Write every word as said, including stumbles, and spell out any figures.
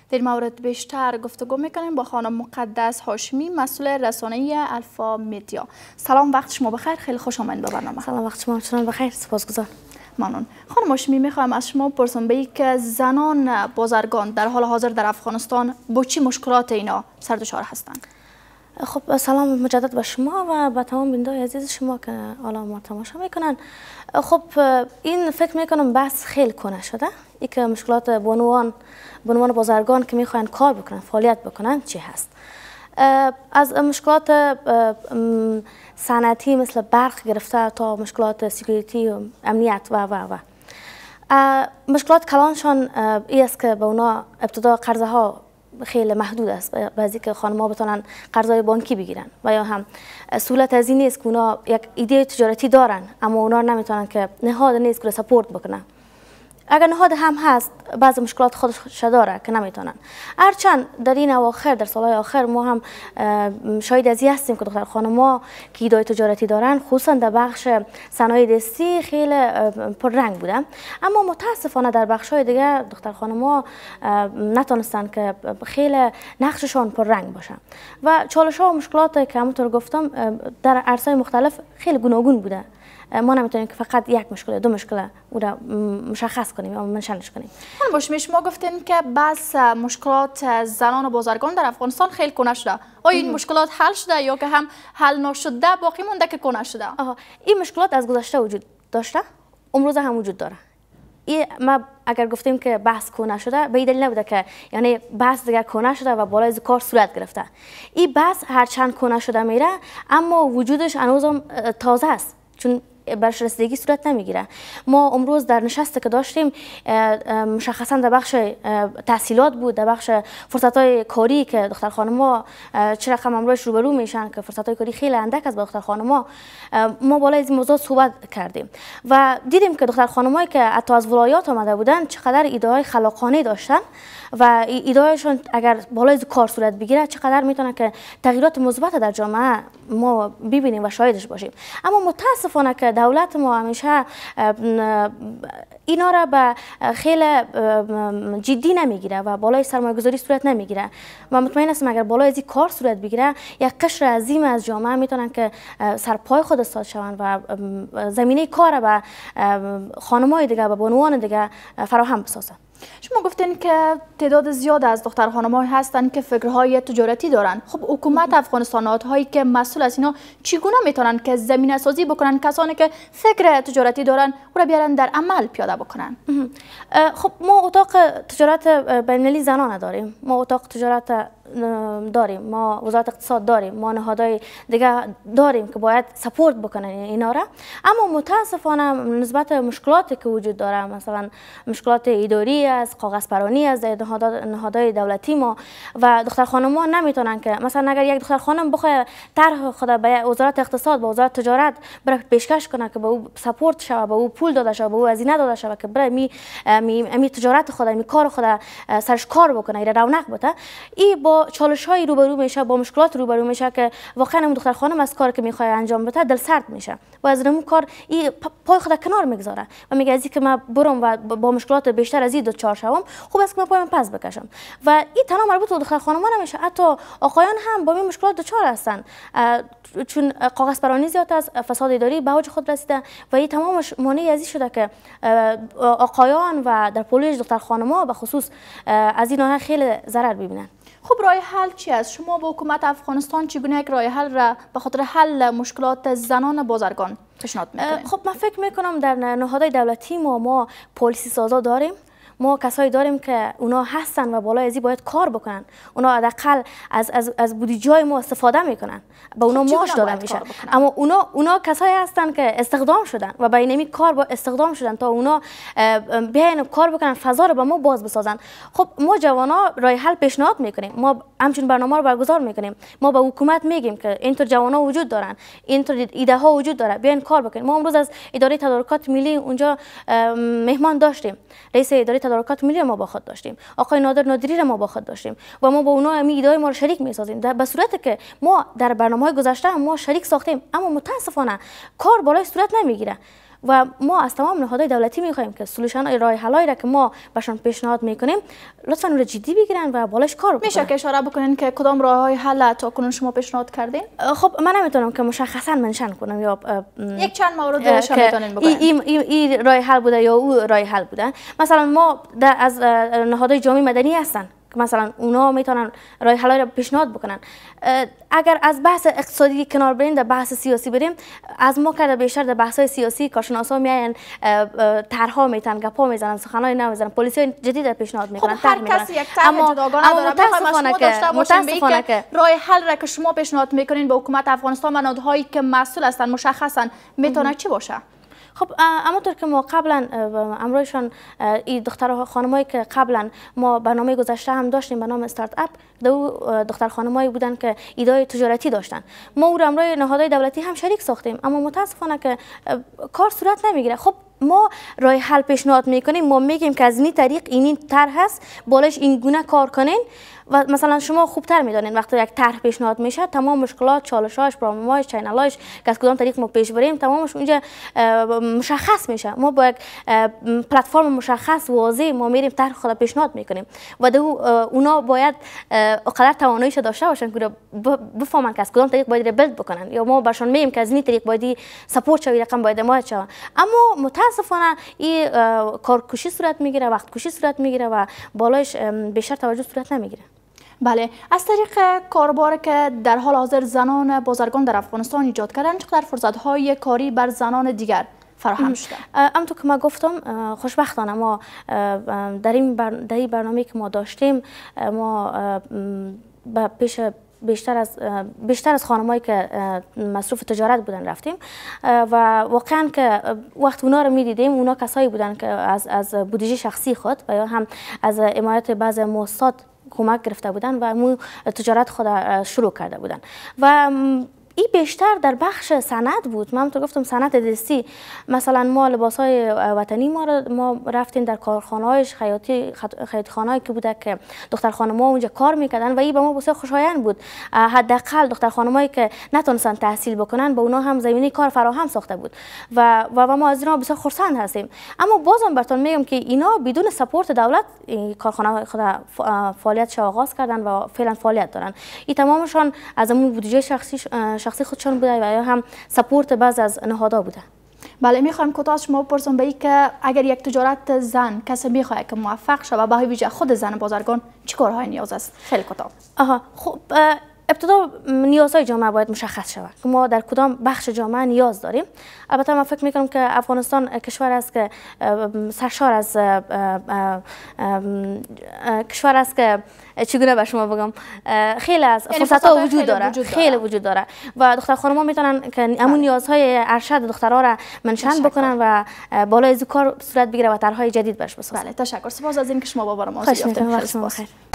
در مورد بیشتر گفتگو میکنیم با خانم مقدس هاشمی، مسئول رسانه‌ای الفا مدیا. سلام، وقت شما بخیر، خیلی خوش آمدید به برنامه. سلام، وقت شما چنان بخیر، سپاسگزار. ممنون. خانم هاشمی، میخوایم از شما بپرسم به که زنان بازرگان در حال حاضر در افغانستان با چی مشکلات اینا سر دچار هستند؟ خب سلام مجدد به شما و به تمام بینندگان عزیز شما که حالا ما تماشا میکنن. خب این فکر میکنم بحث خیلی کنه شده، ای که مشکلات بانوان بانوان بازرگان که میخواین کار بکنن، فعالیت بکنن چی هست. از مشکلات صنعتی مثل برق گرفته تا مشکلات سکیوریتی و امنیت و و و مشکلات کلانشان ای است که به اونا ابتدا قرضه ها خیلی محدود است، بعضی که خانم‌ها بتونن قرضای بانکی بگیرن و یا هم سهولت از این نیست که اونا یک ایده تجارتی دارن اما اونا نمیتونن که نهاد نیست که سپورت بکنن. اگر نهاد هم هست بعض مشکلات خودش داره که نمیتونن. هرچند در این اواخر در سالهای آخر ما هم شاهد از این هستیم که دختر خانم‌ها که ایده تجارتی دارن خصوصا در بخش صنایع دستی خیلی پررنگ بوده، اما متاسفانه در بخش‌های دیگه دختر خانم‌ها نتونستن که خیلی نقششان پررنگ باشه و چالش‌ها و مشکلات که همونطور گفتم در عرصه‌های مختلف خیلی گوناگون بوده. ما نمیتونیم که فقط یک مشکل دو مشکل او را مشخص کنیم یا منشنش کنیم. خانم هاشمی، شما گفتین که بس مشکلات زنان و بازرگان در افغانستان خیلی کنه شده. آیا این مشکلات حل شده یا که هم حل نشده باقی مونده که کنه شده؟ آها، این مشکلات از گذشته وجود داشته، امروز هم وجود داره. این ما اگر گفتیم که بحث کنه شده به این دلیل نبوده که یعنی بحث دیگه کنه شده و بالای کار صورت گرفته. این بحث هرچند کنه شده میره اما وجودش هنوزم تازه است، چون برش رسیدگی صورت نمیگیره. ما امروز در نشستی که داشتیم مشخصا در بخش تحصیلات بود، در بخش فرصت‌های کاری که دختر خانم‌ها چه رقم امروز روبرو میشن که فرصت‌های کاری خیلی اندک است با دختر خانم‌ها. ما بالای این موضوع صحبت کردیم و دیدیم که دختر خانم‌هایی که حتی از ولایات آمده بودن چقدر ایده‌های خلاقانه داشتن و ایده‌هایشون اگر بالای کار صورت بگیره چقدر میتونه که تغییرات مثبت در جامعه ما ببینیم و شاهدش باشیم. اما متاسفانه که دولت ما همیشه اینا را به خیلی جدی نمیگیره و بالای سرمایه‌گذاری صورت نمیگیره و مطمئن هستم اگر بالای از این کار صورت بگیره یک قشر عظیم از جامعه میتونن که سرپای خود استاد شوند و زمینه کار به خانم‌های دیگه و بانوان دیگه فراهم بسازن. شما گفتین که تعداد زیاد از دختر خانم‌ها هستند که فکرهای تجارتی دارن. خب حکومت افغانستان، نهادهایی که مسئول از اینا چگونه میتونن که زمینه سازی بکنن کسانی که فکر تجارتی دارن او را بیارن در عمل پیاده بکنن؟ خب ما اتاق تجارت بین‌المللی زنانه داریم، ما اتاق تجارت داریم، ما وزارت اقتصاد داریم، ما نهادهای دیگه داریم که باید سپورت بکنن اینا را. اما متاسفانه نسبت مشکلاتی که وجود داره، مثلا مشکلات اداری از کاغذ پرانی از نهادهای دولتی ما و دختر خانم‌ها نمیتونن که مثلا اگر یک دختر خانم بخواد طرح خود به وزارت اقتصاد، به وزارت تجارت برای پیشکش کنه که به او سپورت شود، به او پول داده شود، به او هزینه داده شود که برای می می, می تجارت خود، می کار خود سرش کار بکنه، ایره رونق بده، این با چالش‌های روبرو میشه، با مشکلات روبرو میشه که واقعا اون دختر خانم از کاری که میخواد انجام بده دل سرد میشه و از اون کار این پای خود کنار میگذاره و میگه از اینکه من برم و با مشکلات بیشتر از این دو چهار شوم خوب است که من پایم پس بکشم و این تنها مربوط به دختر خانم‌ها نمیشه، حتی آقایان هم با این مشکلات دچار هستن چون کاغذ پرانی زیاد است، فساد اداری به اوج خود رسیده و این تمامش مانع از این شده که آقایان و در پولش دختر خانم‌ها به خصوص از این خیلی ضرر ببینن. خب راه حل چی است؟ شما با حکومت افغانستان چگونه یک راه حل را به خاطر حل مشکلات زنان بازرگان پیشنهاد میکنید؟ خب من فکر میکنم در نهادهای دولتی ما ما پالیسی سازا داریم، ما کسایی داریم که اونا هستن و بالای ازی باید کار بکنن، اونا حداقل از از از بودجه ما استفاده میکنن، به اونا معاش داده میشه، اما اونا اونا کسایی هستن که استخدام شدن و برای نمی کار با استخدام شدن تا اونا بیاین کار بکنن، فضا رو به ما باز بسازن. خب ما جوانا راه حل پیشنهاد میکنیم، ما همچین برنامه رو برگزار میکنیم، ما به حکومت میگیم که اینطور جوانا وجود دارن، اینطور ایده ها وجود داره، بیاین کار بکنیم. ما امروز از اداره تدارکات ملی اونجا مهمان داشتیم، رئیس اداره تدارکات ملی ما با خود داشتیم، آقای نادر نادری را ما با خود داشتیم و ما با اونا همین ایده ما رو شریک میسازیم، به صورتی که ما در برنامه‌های گذشته ما شریک ساختیم اما متاسفانه کار بالای صورت نمیگیره و ما از تمام نهادهای دولتی میخوایم که سولوشن راه حلایی را که ما بهشان پیشنهاد میکنیم لطفا اون رو جدی بگیرن و بالاش کار بکنن. میشه که اشاره بکنین که کدام راههای حل تا کنون شما پیشنهاد کردین؟ خب من نمیتونم که مشخصا منشن کنم یا یک چند موردش میتونین بگین این این این راه حل بوده یا او راه حل بوده. مثلا ما از نهادهای جامعه مدنی هستن که مثلا اونا میتونن راه حل را پیشنهاد بکنن. اگر از بحث اقتصادی کنار بریم در بحث سیاسی بریم، از ما کرده بیشتر در بحث سیاسی کارشناسا میاین طرحها میتن گپا میزنن سخنای نمیزنن پلیسای جدید پیشنهاد میکنن. خب هر کسی یک طرح جداگانه داره. متاسفانه که متاسفانه که راه حل را که شما پیشنهاد میکنین به حکومت افغانستان و نهادهایی که مسئول هستن مشخصا میتونه چی باشه؟ خب همونطور که ما قبلا امروزشان این دختر خانمایی که قبلا ما برنامه گذشته هم داشتیم به نام استارت اپ، دو دختر خانمایی بودن که ایده تجارتی داشتن. ما او را امروز نهادهای دولتی هم شریک ساختیم، اما متاسفانه که کار صورت نمیگیره. خب ما راه حل پیشنهاد میکنیم، ما میگیم که از این طریق این طرح هست، بالاش این گونه کار کنین و مثلا شما خوبتر میدانین وقتی یک طرح پیشنهاد میشه تمام مشکلات، چالش‌هاش، پرابلم‌هاش، چینل‌هاش که از کدام طریق ما پیش بریم تمامش اونجا مشخص میشه. ما با یک پلتفرم مشخص واضح ما میریم طرح خود پیشنهاد میکنیم و دو اونا باید اقدر تواناییش داشته باشن که بفهمن که از کدام طریق باید بیلد بکنن، یا ما برشون میگیم که از این طریق باید سپورت شوی، رقم باید حمایت شوه. اما متاسفانه این کارکشی صورت میگیره، وقت کشی صورت میگیره و بالایش بیشتر توجه صورت نمیگیره. بله، از طریق کاربار که در حال حاضر زنان بازرگان در افغانستان ایجاد کردن، چقدر فرصت‌های کاری بر زنان دیگر فراهم شده؟ همونطور که ما گفتم خوشبختانه ما در این در این برنامه که ما داشتیم ما به پیش بیشتر از بیشتر از خانمایی که مصروف تجارت بودن رفتیم و واقعا که وقت اونا رو میدیدیم اونا کسایی بودن که از از بودجه شخصی خود و یا هم از حمایت بعض مؤسسات کمک گرفته بودن و مو تجارت خود شروع کرده بودن و این بیشتر در بخش صنعت بود. من تو گفتم صنعت دستی، مثلا ما لباسای وطنی ما ما رفتیم در کارخانه‌هایش، خیاطی خیاطخانه‌ای که بوده که دختر خانم‌ها اونجا کار میکردن و این به ما بسیار خوشایند بود. حداقل دختر خانمایی که نتونستن تحصیل بکنن به اونا هم زمینه کار فراهم ساخته بود و و ما از اینا بسیار خرسند هستیم. اما بازم براتون میگم که اینا بدون سپورت دولت کارخانه خود فعالیتش آغاز کردن و فعلا فعالیت دارن. این تمامشان از اون بودجه شخصی شخصی خودشان بوده و یا هم سپورت بعض از نهادها بوده. بله، میخوایم کوتاه از شما بپرسم به که اگر یک تجارت زن کسی میخواد که موفق شه و به ویژه خود زن بازرگان چه کارهای نیاز است؟ خیلی کوتاه. آها، خب ابتدا نیازهای جامعه باید مشخص شود که ما در کدام بخش جامعه نیاز داریم. البته من فکر میکنم که افغانستان کشور است که سرشار از کشور است که چگونه به شما بگم خیلی از فرصت‌ها وجود داره، خیلی وجود داره و دختر خانم‌ها میتونن که همون نیازهای ارشد دخترها را منشن بکنن و بالای از کار صورت بگیره و طرحهای جدید برش بسازن. بله، تشکر. سپاس از اینکه شما با برنامه ما